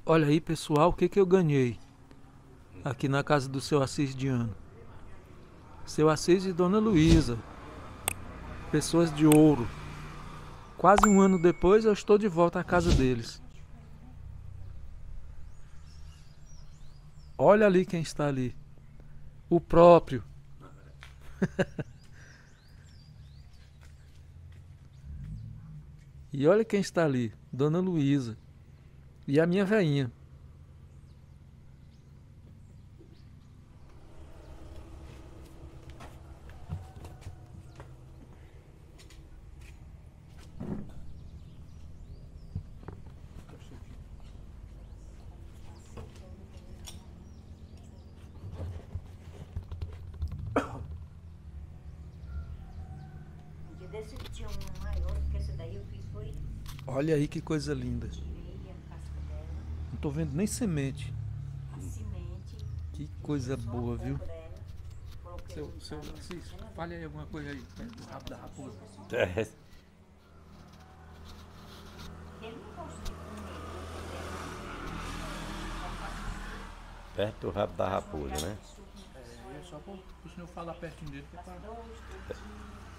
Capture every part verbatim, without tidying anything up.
Olha aí, pessoal, o que que eu ganhei aqui na casa do seu Assis Diano. Seu Assis e Dona Luísa, pessoas de ouro. Quase um ano depois eu estou de volta à casa deles. Olha ali quem está ali. O próprio. E olha quem está ali. Dona Luísa. E a minha veinha. Um dia desse eu tinha uma maior, porque essa daí eu fiz foi. Olha aí que coisa linda. Tirei a casca dela, Não estou vendo nem semente. a semente, Que coisa só boa, a viu? polpa dela. Coloquei Seu, no seu caldo, Assis, ela veio. fale aí alguma coisa aí, perto do rabo da raposa. É, Ele não gosta de comer, só faz perto do rabo da raposa, né? suco, É, é só para o senhor falar pertinho dele, que é faz pra... dois, três dias.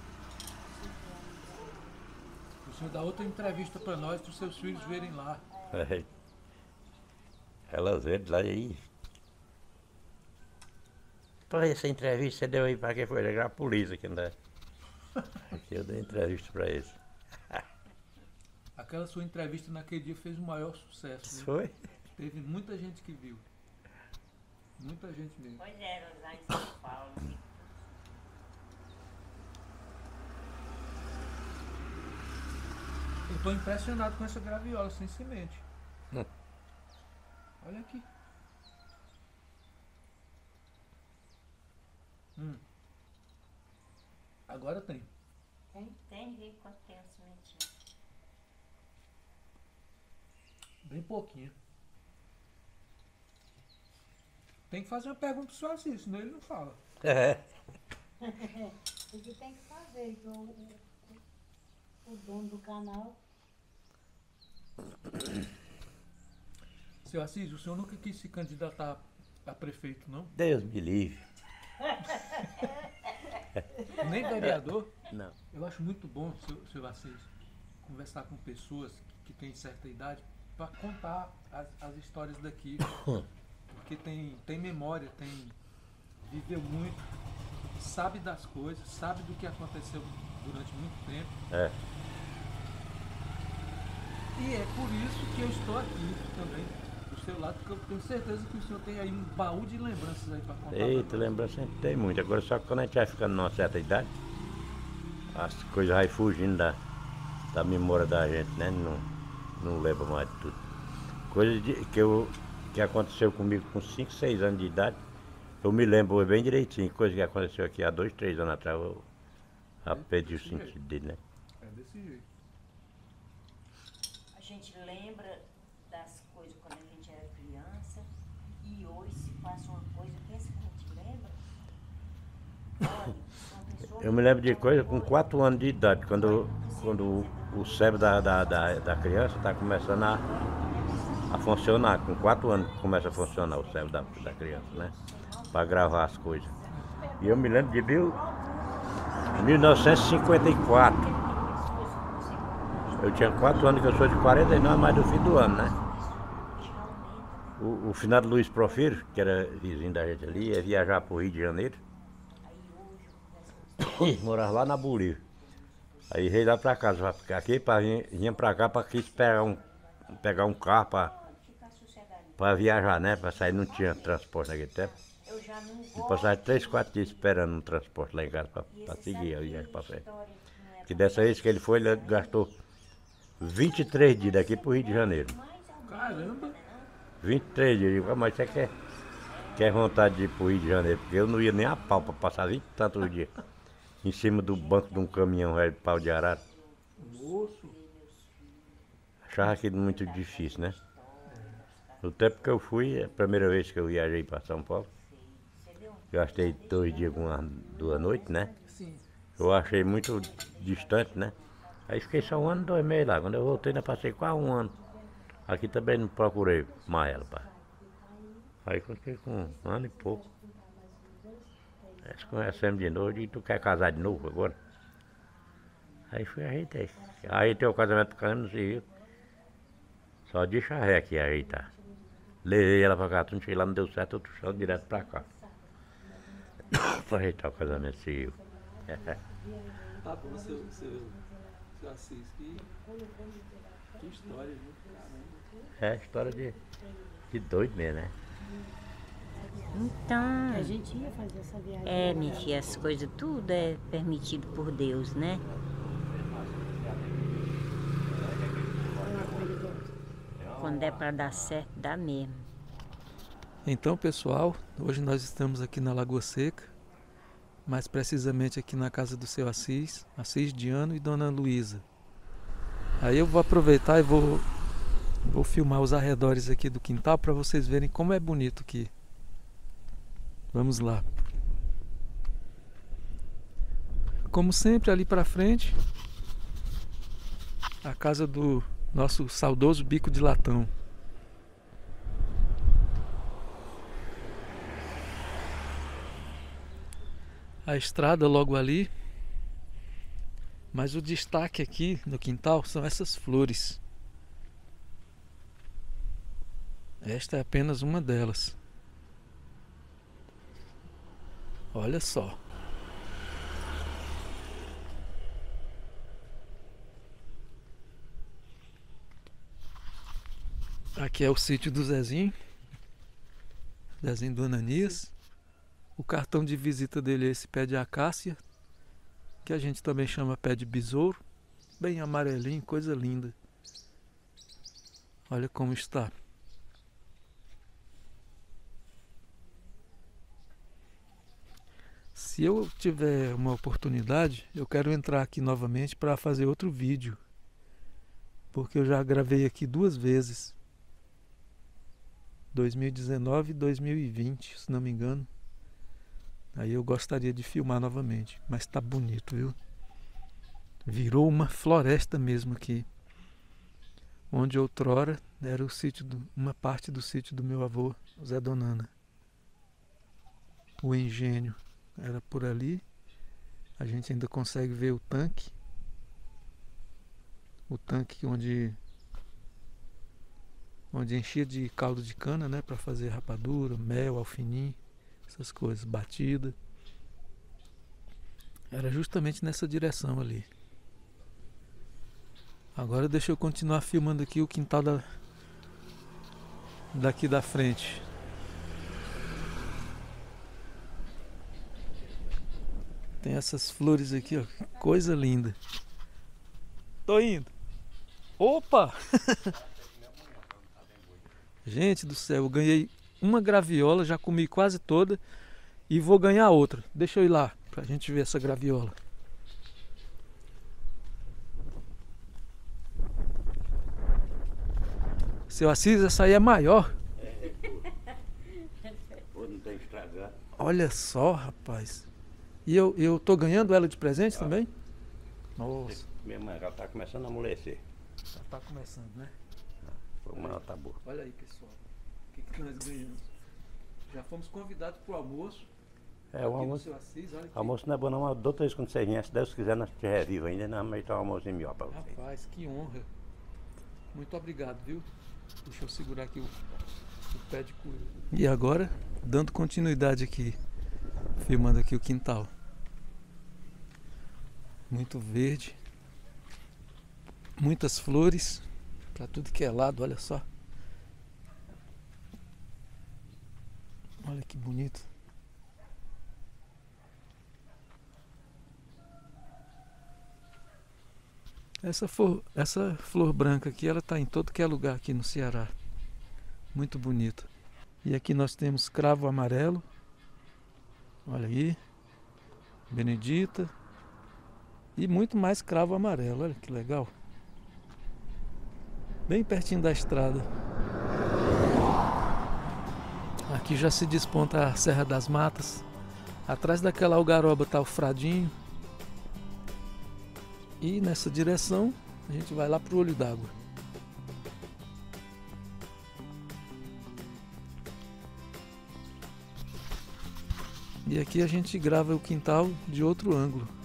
o senhor dá outra entrevista para nós, para os seus filhos verem lá. É. Elas vêm lá aí. Pô, essa entrevista você deu aí pra quem foi? Legal a polícia que anda. Aqui eu dei entrevista pra eles. Aquela sua entrevista naquele dia fez o maior sucesso. Isso Né? foi? Teve muita gente que viu. Muita gente mesmo. Pois é, lá em São Paulo. Eu estou impressionado com essa graviola sem semente. Hum. Olha aqui. Hum. Agora tem. Tem, tem, vê quanto tem a sementinha. Bem pouquinho. Tem que fazer uma pergunta pro senhor Assis, senão ele não fala. É. O que tem que fazer, que o, o, o dono do canal. Seu Assis, o senhor nunca quis se candidatar a prefeito, não? Deus me livre. Nem vereador? Não. Eu acho muito bom, seu, seu Assis, conversar com pessoas que têm certa idade para contar as, as histórias daqui. Porque tem, tem memória, tem viveu muito, sabe das coisas, sabe do que aconteceu durante muito tempo. É. E é por isso que eu estou aqui também, do seu lado, porque eu tenho certeza que o senhor tem aí um baú de lembranças aí para contar. Eita, pra nós. lembrança sempre tem muito. Agora só que quando a gente vai ficando numa certa idade, as coisas vai fugindo da, da memória da gente, né? Não, não lembra mais de tudo. Coisa de, que, eu, que aconteceu comigo com cinco, seis anos de idade, eu me lembro bem direitinho. Coisa que aconteceu aqui há dois, três anos atrás, eu já perdi o sentido dele, né? É desse jeito. A gente lembra das coisas quando a gente era criança e hoje se passa uma coisa, pensa que a gente lembra. Olha, uma pessoa Eu me lembro de coisa com quatro anos de idade, quando, quando o, o cérebro da, da, da, da criança está começando a, a funcionar. Com quatro anos que começa a funcionar o cérebro da, da criança, né? Para gravar as coisas. E eu me lembro de mil, mil novecentos e cinquenta e quatro. Eu tinha quatro anos, que eu sou de quarenta e nove, mais do fim do ano, né? O, o finado Luiz Profiro, que era vizinho da gente ali, ia viajar para o Rio de Janeiro. Morava lá na Bolívia. Aí veio lá pra casa, pra ficar aqui, pra vir, vinha pra cá pra quis pegar um, pegar um carro pra, ficar sossegado. pra viajar, né? Pra sair, não tinha transporte naquele tempo. Eu já não E gosto. passava três, quatro dias esperando um transporte lá em casa pra, E pra você seguir a sabe viagem que pra frente. história que não é Que pra dessa vez que ele foi, ele gastou vinte e três dias daqui pro Rio de Janeiro. mais ou menos, Caramba! né, vinte e três dias. Eu digo, "Ah, mas você quer, quer vontade de ir pro Rio de Janeiro?" Porque eu não ia nem a pau pra passar vinte e tantos dias em cima do banco de um caminhão velho de pau de arara. Moço! Achava aquilo muito difícil, né? No tempo que eu fui, a primeira vez que eu viajei para São Paulo, gastei dois dias com uma, duas noites, né? Sim. Eu achei muito distante, né? Aí fiquei só um ano, dois meses lá. Quando eu voltei, ainda passei quase um ano Aqui também não procurei mais ela, pá. Aí quando fiquei com um ano e pouco. Aí se conhecemos de novo e tu quer casar de novo agora? Aí fui ajeitei. Aí tem o casamento cano civil. Só de charré aqui ajeitar. Levei ela pra cá, tu não cheguei lá, não deu certo, eu trouxe direto pra cá. Pra ajeitar o casamento civil. Tá bom, seu, seu, seu Assis, que, que história, viu? É história de, de doido mesmo, né? Então, A gente ia fazer essa viagem. é, minha filha, as coisas tudo é permitido por Deus, né? Quando é para dar certo, dá mesmo. Então, pessoal, hoje nós estamos aqui na Lagoa Seca, mais precisamente aqui na casa do seu Assis, Assis Diano e Dona Luísa. Aí eu vou aproveitar e vou, vou filmar os arredores aqui do quintal para vocês verem como é bonito aqui. Vamos lá. Como sempre, ali para frente, a casa do nosso saudoso Bico de Latão. A estrada logo ali, mas o destaque aqui no quintal são essas flores. Esta é apenas uma delas. Olha só. Aqui é o sítio do Zezinho, Zezinho do Ananias. O cartão de visita dele é esse pé de acácia, que a gente também chama pé de besouro, bem amarelinho, coisa linda. Olha como está. Se eu tiver uma oportunidade, eu quero entrar aqui novamente para fazer outro vídeo, porque eu já gravei aqui duas vezes, dois mil e dezenove e dois mil e vinte, se não me engano. Aí eu gostaria de filmar novamente, mas tá bonito, viu? Virou uma floresta mesmo aqui, onde outrora era o sítio, do, uma parte do sítio do meu avô, Zé Donana. O engenho era por ali, a gente ainda consegue ver o tanque, o tanque onde, onde enchia de caldo de cana, né, para fazer rapadura, mel, alfinim, essas coisas, batida. Era justamente nessa direção ali. Agora deixa eu continuar filmando aqui o quintal da, daqui da frente. Tem essas flores aqui, ó, coisa linda. Tô indo. Opa! Gente do céu, eu ganhei uma graviola, já comi quase toda e vou ganhar outra. Deixa eu ir lá pra gente ver essa graviola. Seu Assis, essa aí é maior. Não tem que estragar. Olha só, rapaz. E eu, eu tô ganhando ela de presente também? Nossa. Minha mãe, ela tá começando a amolecer. Já tá começando, né? Foi uma nota boa. Olha aí, pessoal. O que, que nós ganhamos? Já fomos convidados pro almoço. É, o aqui almoço, do seu Assis, olha aqui. almoço não é bom não, mas outra vez quando você vier, se Deus quiser, nós estiver vivo ainda, nós vamos dar um almoço melhor pra vocês. Rapaz, que honra. Muito obrigado, viu? Deixa eu segurar aqui o, o pé de coelho. E agora, dando continuidade aqui, filmando aqui o quintal. Muito verde. Muitas flores para tudo que é lado, olha só. Olha que bonito. Essa flor, essa flor branca aqui, ela está em todo que é lugar aqui no Ceará. Muito bonita. E aqui nós temos cravo amarelo. Olha aí. Benedita. E muito mais cravo amarelo. Olha que legal. Bem pertinho da estrada. Aqui já se desponta a Serra das Matas. Atrás daquela algaroba está o Fradinho. E nessa direção a gente vai lá pro Olho d'Água. E aqui a gente grava o quintal de outro ângulo.